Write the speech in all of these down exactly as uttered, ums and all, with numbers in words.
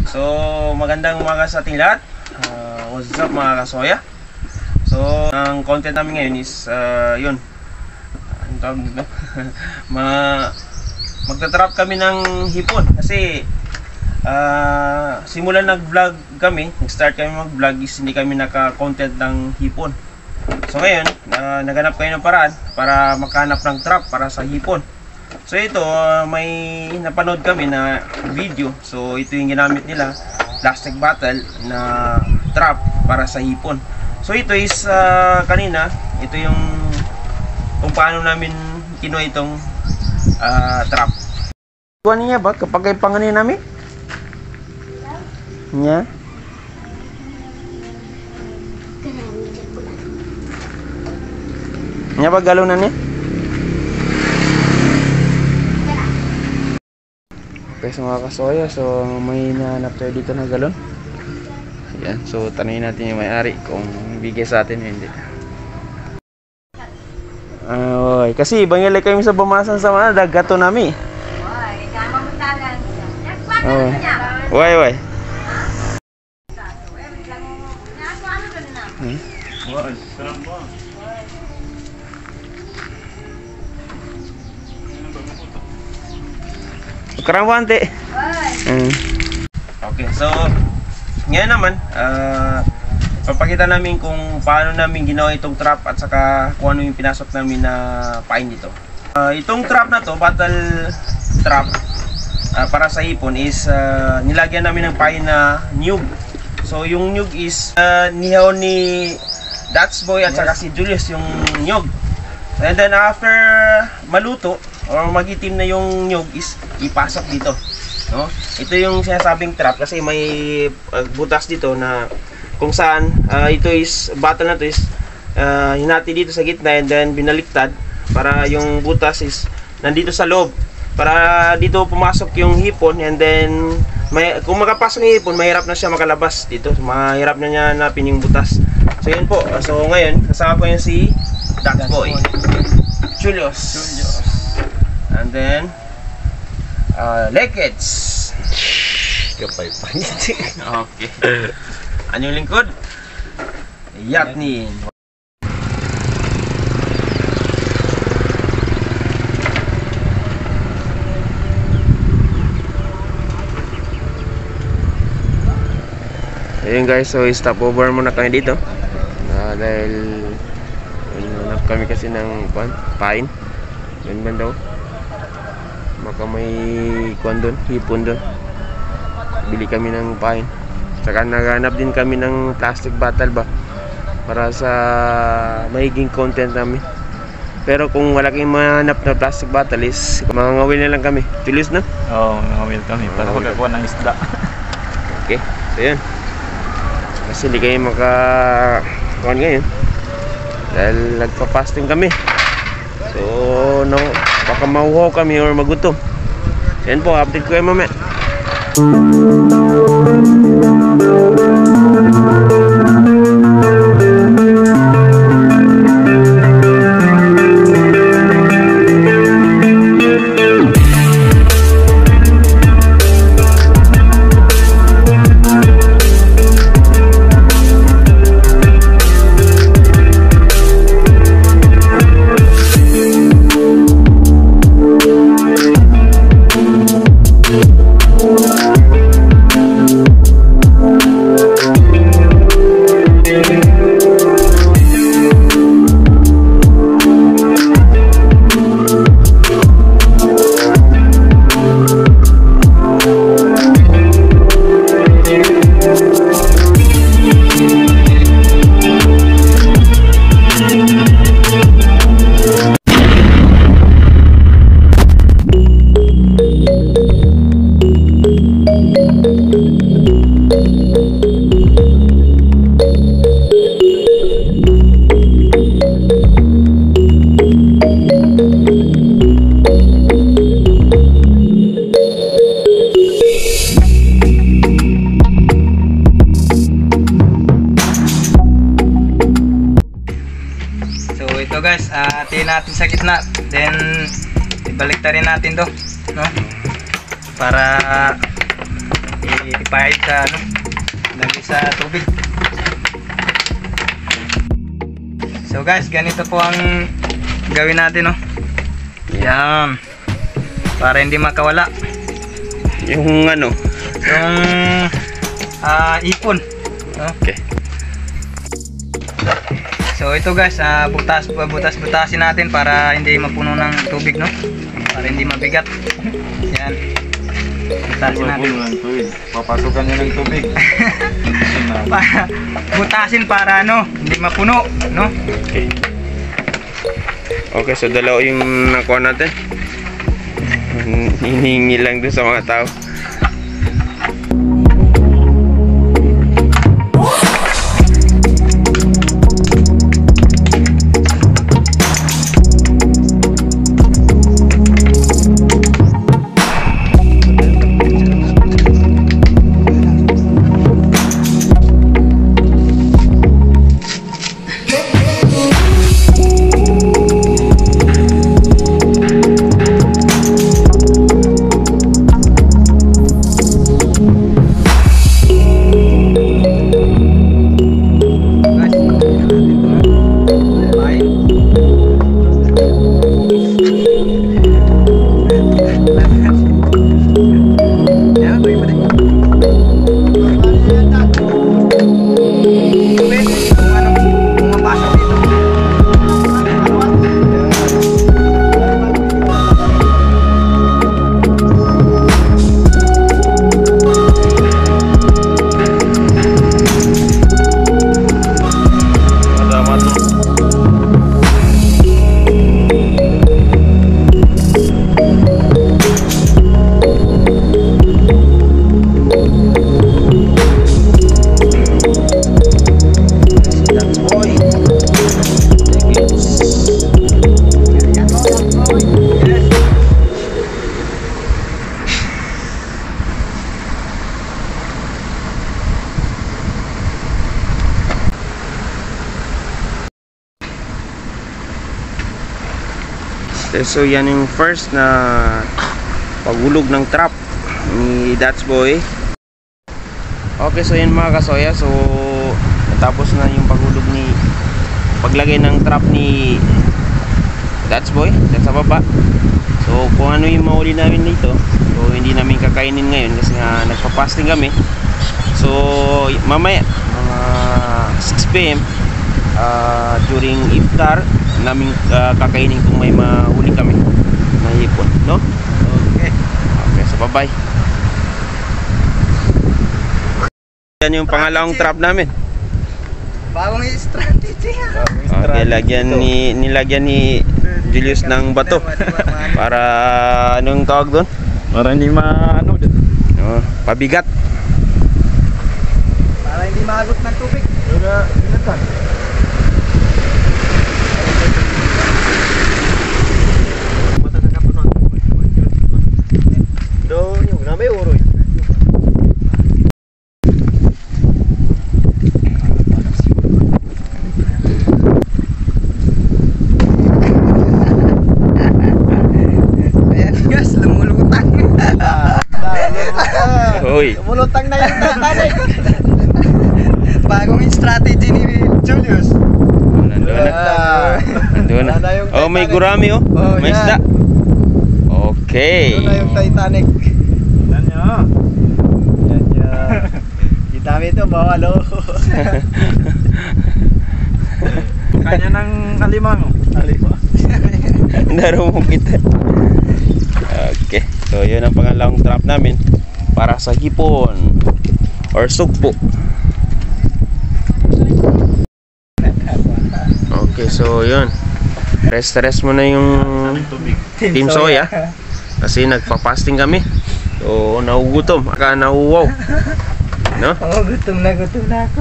So, magandang umaga sa ating lahat. Uh, what's up mga kasoya? So, ang content namin ngayon is, uh, yun. Ano tawag dito? Ma Magtatrap kami ng hipon. Kasi, uh, simulan nag-vlog kami, nag-start kami mag-vlog is hindi kami naka-content ng hipon. So, ngayon, uh, naghanap kayo ng paraan para makahanap ng trap para sa hipon. So ito, uh, may napanood kami na video. So ito yung ginamit nila, plastic bottle na trap para sa hipon. So ito is uh, kanina, ito yung kung paano namin kinuha itong uh, trap. Kuha niya ba kapag ay panganin namin? Nya? Nya ba galunan niya? Okay, so mga kasoya, so may nahanap tayo dito na galon. Ayan, so tanungin natin yung may-ari kung bigay sa atin o hindi. Uh, oy, kasi bangilay kami sa bamasan sa mga dagato nami. Oy, kama mo tagan. Oh. Way, way. Hmm? Wah, serem ba? Karawante. Hmm. Okay, so ngayon naman, uh, papakita namin kung paano namin ginawa itong trap at saka kung ano yung pinasok namin na pain dito. Uh, itong trap na to, battle trap uh, para sa hipon is uh, nilagyan namin ng pain na nyug. So yung nyug is uh, nihaw ni Dats Boy at saka si Julius yung nyug. And then after maluto or magitim na yung nyug is ipasok dito, no? Ito yung sinasabing trap kasi may uh, butas dito na kung saan uh, ito is bottle na to is uh, hinati dito sa gitna and then binaliktad para yung butas is nandito sa loob para dito pumasok yung hipon and then may, kung makapasok yung hipon mahirap na siya makalabas dito, mahirap na niya hanapin yung butas. So yun po, so ngayon kasama ko yung si Dats Boy, Julius, Julius. And then uh, Lekets. Kapay panit. Okay. Ano yung lingkod? Yaknin. Ayun guys, so stop over muna kami dito. Uh, dahil hanap kami kasi ng pan, pain. Yun ba daw? Baka may kuwan doon, hipon doon. Bili kami ng pain. Saka naghanap din kami ng plastic bottle ba para sa mahiging content namin. Pero kung wala kayong mahanap na plastic bottle is mangangawil na lang kami. Tulis na? Oo, oh, mangawil kami para magkakuha ng isda. Okay, so yun. Kasi hindi kayo makakuhan ngayon dahil nagpa-fasting kami. So no, baka mauhaw kami or magutom. Yan po, update ko kayo mamaya. ito guys, uh, hatiin natin sa gitna, then ibalik rin natin to, no? Para itipahin sa ano, lagi sa tubig. So guys, ganito po ang gawin natin, no. Yan. Para hindi makawala Yung ano. yung ah, ipon, no? Okay. So ito guys, uh, butas butas butasin natin para hindi mapuno ng tubig, no? Para hindi mabigat. Yan. Butasin natin. Papasukan niya ng tubig. Pa- butasin para ano, hindi mapuno, no? Okay. Okay, so dalawa yung nakuha natin. Hinihingi lang doon sa mga tao. So yan yung first na paghulog ng trap ni That's Boy. Okay, so yan mga kasoya. So natapos na yung paghulog ni paglagay ng trap ni That's Boy dyan sa baba. So kung ano yung mahuli namin dito, so hindi namin kakainin ngayon kasi nga nagpa-fasting kami. So mamaya mga six p m uh, during iftar namin uh, kakainin kung may mahuli kami na hipon, no? Okay. Okay, so bye bye. Yan yung pangalawang trap namin. Bagong strategy ha. Okay, lagyan ni nilagyan ni Julius ng bato para anong tawag doon? Para hindi maano din. No, pabigat. Para hindi maagot ng tubig. Wala, inatan. Doon yung namay uroy. Ayan guys, lumulutang. Hoy. Lumulutang na yung tatanik. Bagong strategy ni Julius. Nandoon na. Nandoon na. Oh, may gurami oh. Oh, May yan. isda. Okay. Ito na yung Titanic. Yan nyo. Yan yan. Kita mo ito, bawal oh. Kanya ng alimang. Alimang. Naro mo kita. Okay. So, yun ang pangalawang trap namin para sa hipon or sugpo. Okay, so yun. Rest-rest mo na yung Team Soya kasi nagpa-fasting kami. So, nahugutom. Aka nahuwaw. No? Oh, gutom na gutom na ako.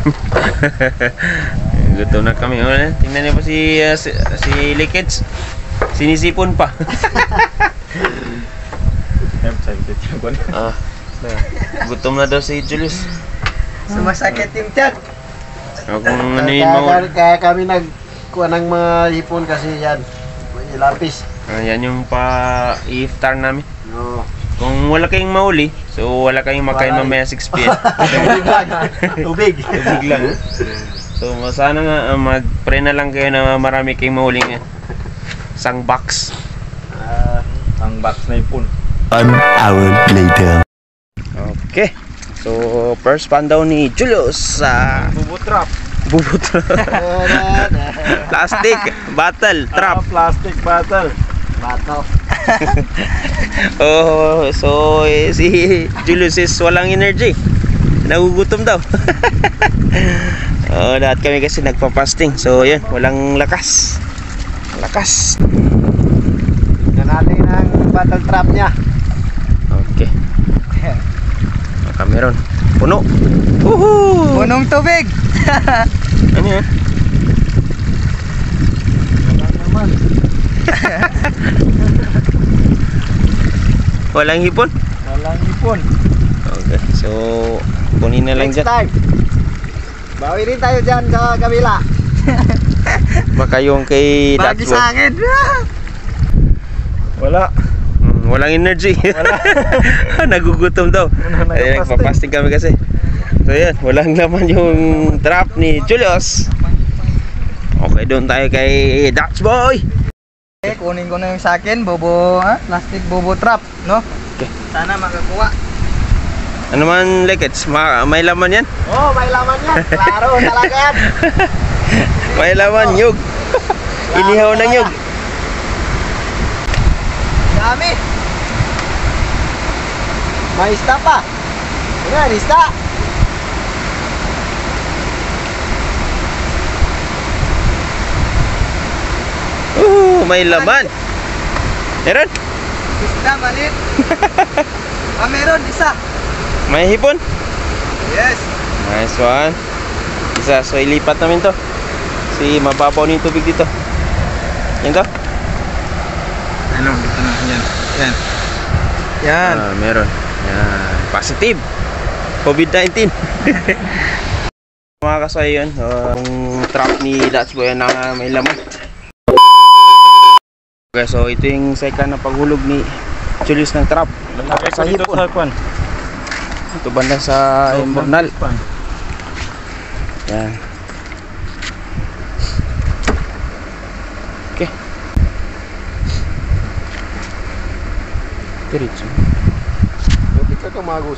Gutom na kami. Oh, tingnan niyo pa si, uh, si, si Likids. Sinisipon pa. Ah, gutom na daw si Julius. Sumasakit yung tiyan. O, kung ano yun Kaya, mga... kaya kami nagkuha ng mga hipon kasi yan, may lapis. Ah, yan yung pa-iftar namin. No. Kung wala kayong mahuli, so wala kayong makain Wala. mamaya six p m Tubig. Tubig lang. So sana nga uh, mag-pray na lang kayo na marami kayong mahuling uh, isang box. Ah, Ang box na ipon. One hour later. Okay. So first pan daw ni Julius sa Bubutrap. bubut. Plastic, bottle, trap. Ah, plastic bottle. bato. Oh, so eh, si Julius is walang energy. Nagugutom daw. Oh, lahat kami kasi nagpa-fasting. So, yun, walang lakas. Lakas. Tignan natin ang battle trap niya. Okay. Kameron. Puno. Woohoo! Punong tubig. Ano yan? Wala naman. Walang hipon? Walang ipon. Okay, so kunin na lang Next dyan. time. Bawi rin tayo dyan sa kabila. Baka yung kay Bagi Datswood. sa akin. Wala. Mm, walang energy. Wala. Nagugutom daw. Ay, Nagpa-fasting. nagpa-fasting kami kasi. So yan, walang laman yung trap ni Julius. Okay, doon tayo kay Dats Boy. Eh, kunin ko na yung sa akin, bobo, ha? Plastic bobo trap, no? Okay. Sana makakuha. Ano man, Lekets? Ma may laman yan? Oh, may laman yan. Klaro talaga yan. May laman, nyug. Inihaw ng nyug. Dami. May isda pa. Ayan, isda. Uh, may laman. Meron? Isda, malit. Ah, meron, isa. May hipon? Yes. Nice one. Isa, so ilipat namin to. Si mababaw na yung tubig dito. Yan to? Ano, dito na, yan. Yan. Yan. Ah, meron. Yan. Positive. COVID nineteen. Mga kasoy yun. Yung trap ni Dats Boy na may laman. Okay, so ito yung second na paghulog ni Julius ng trap. Lalagay ko Sa dito hipon. sa kwan. Ito banda sa Imburnal. Yan. Okay. Diretso. Pwede ka tumagus.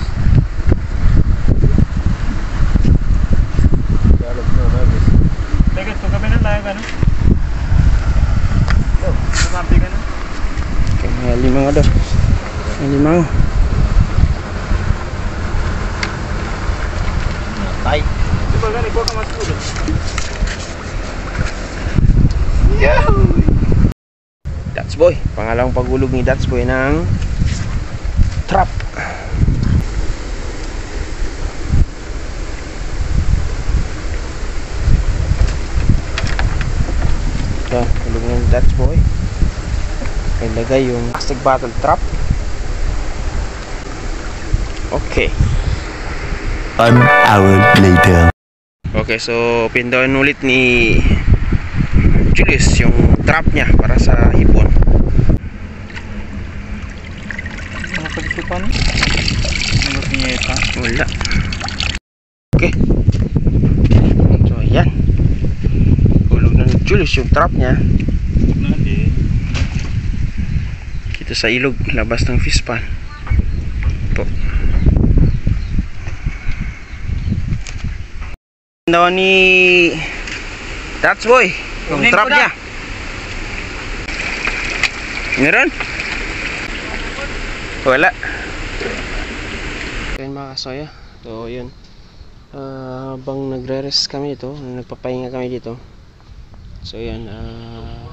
Galog na, magos. Teka, ito kami na tayo ka na. Sumampi ka na. Okay, may limang nga daw. May limang. Tay. Di ba gani, kuha ka mas ulo. Dats Boy. Pangalawang paghulog ni Dats Boy ng trap. Ito, hulog ng Dats Boy. Ilagay yung plastic bottle trap. Okay. One hour later. Okay, so pindahan ulit ni Julius yung trap niya para sa hipon. Ano pag-isipan? Ano pinyeta? Wala. Okay. So ayan. Hulog na ni Julius yung trap niya. Natin. Dito sa ilog, labas ng fish pan. Ito. Daw ni Dats Boy yung Kunin trap ko na. niya. Meron? Wala. Ayun mga kasoya. So yun. Uh, bang nagre-rest kami dito, nagpapahinga kami dito. So yan. Uh,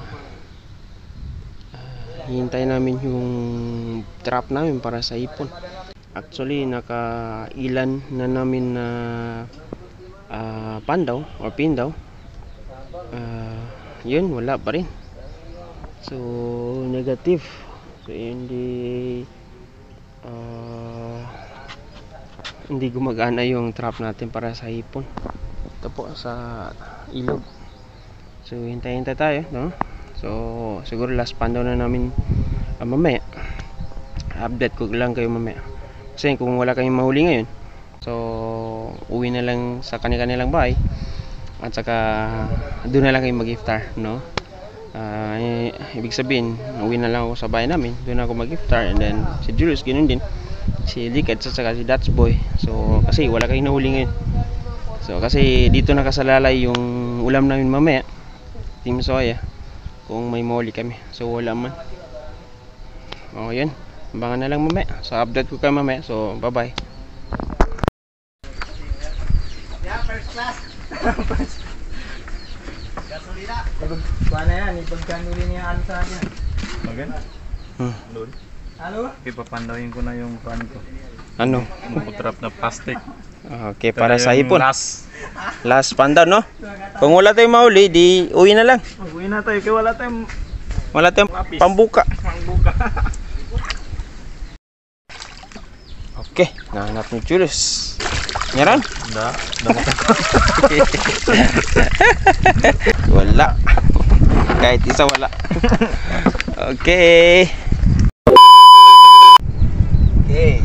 uh, hintay namin yung trap namin para sa ipon. Actually nakailan na namin na uh, pandaw or pindaw. Uh, yun, wala pa rin. So negative. So hindi uh, hindi gumagana yung trap natin para sa hipon. Ito po sa ilog. So hintay-hintay tayo, no? So siguro last pandaw na namin uh, mamaya. update ko lang kayo mamaya. Kasi kung wala kayong mahuli ngayon, so uwi na lang sa kanilang bahay at saka doon na lang kayo mag-iftar, no? Uh, ibig sabihin, uwi na lang ako sa bahay namin, doon ako mag-iftar, and then si Julius ganoon din, si Likad at saka si Dats Boy. So kasi wala kayong nahuli ngayon. So kasi dito nakasalalay yung ulam namin mamaya, Team Soya, kung may mahuli kami. So wala man. O yun, abangan na lang mamaya. So update ko kayo mamaya. So bye bye. Yeah, first class. Gasolina. Kuha na yan, ipagkanuli niya ano sa akin. Magan? Hmm. Load. Ano? Ipapandawin ko na yung pan ko. Ano? Mukutrap na plastic. Okay, para sa hipon. Last. Last panda, no? Kung wala tayong mahuli, di uwi na lang. Uwi na tayo, kaya wala tayong Wala tayong pambuka. pangbuka. Okay, nahanap ni Julius. Nyaran? Da, damo ka. Wala. Kahit isa wala. Okay. Okay.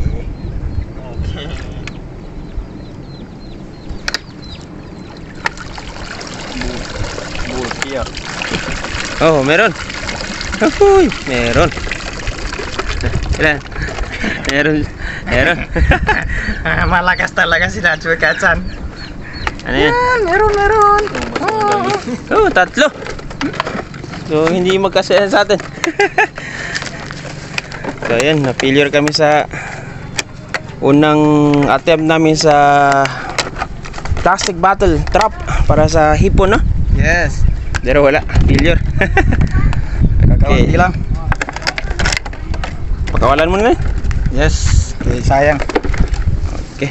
Bulkiya. Oh, meron. Uy, meron. Ilan? Meron. Meron. Malakas talaga si Nacho Katsan. Ano yan? Meron, meron. Oh, tatlo. So, hindi magkasaya sa atin. So, ayan. Na-failure kami sa unang attempt namin sa plastic bottle trap para sa hipon, no? Yes. Pero wala. Failure. Kaunti lang. Pagkawalan mo na. Yes. Okay, sayang. Okay.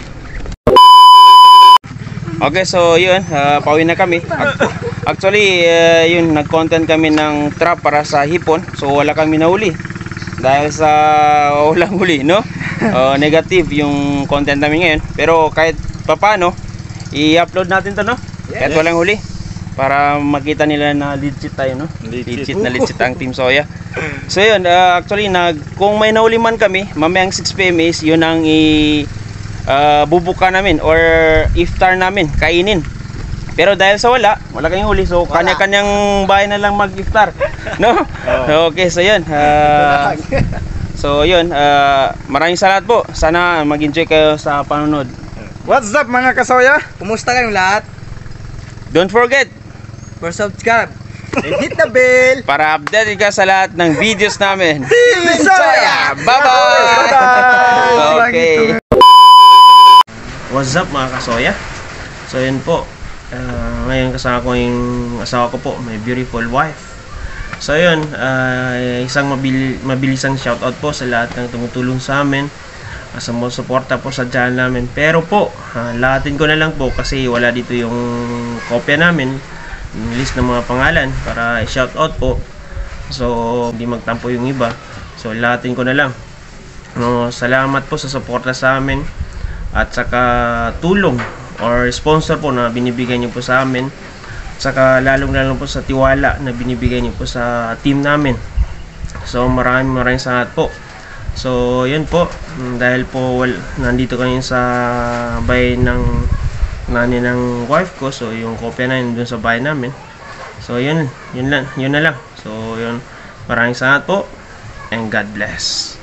Okay, so yun, uh, pauwi na kami. Actually, uh, yun, nag-content kami ng trap para sa hipon. So wala kami nahuli. Dahil sa walang huli, no? Uh, negative yung content namin ngayon. Pero kahit papano, i-upload natin to, no? Kahit walang huli. Para makita nila na legit tayo, no? Legit. Legit na legit ang Team Soya. So yun, uh, actually, nag, kung may nahuli man kami, mamayang six p m is yun ang i uh, bubuka namin or iftar namin, kainin. Pero dahil sa wala, wala kayong huli, so kanya-kanyang bahay na lang mag-iftar, no? Okay, so yun. Uh, so yun, uh, maraming salamat po. Sana mag-enjoy kayo sa panonood. What's up mga kasoya? Kumusta kayong lahat? Don't forget, For subscribe and hit the bell para update ka sa lahat ng videos namin. Team Soya! Bye-bye! Bye-bye! Okay. What's up mga kasoya? So yun po, uh, ngayon kasama ko yung asawa ko po, my beautiful wife. So yun, uh, isang mabil mabilisang shoutout po sa lahat ng tumutulong sa amin, uh, sa mga suporta po sa channel namin. Pero po, uh, lahatin ko na lang po kasi wala dito yung kopya namin, yung list ng mga pangalan para i-shoutout po. So hindi magtampo yung iba. So lahatin ko na lang. Uh, salamat po sa suporta sa amin at saka tulong or sponsor po na binibigay niyo po sa amin, saka lalong lalong po sa tiwala na binibigay niyo po sa team namin. So maraming maraming salamat po. So yun po, dahil po well, nandito kami sa bahay ng nani ng wife ko, so yung kopya na yun dun sa bahay namin. So yun, yun lang, yun na lang. So yun, maraming salamat po and God bless.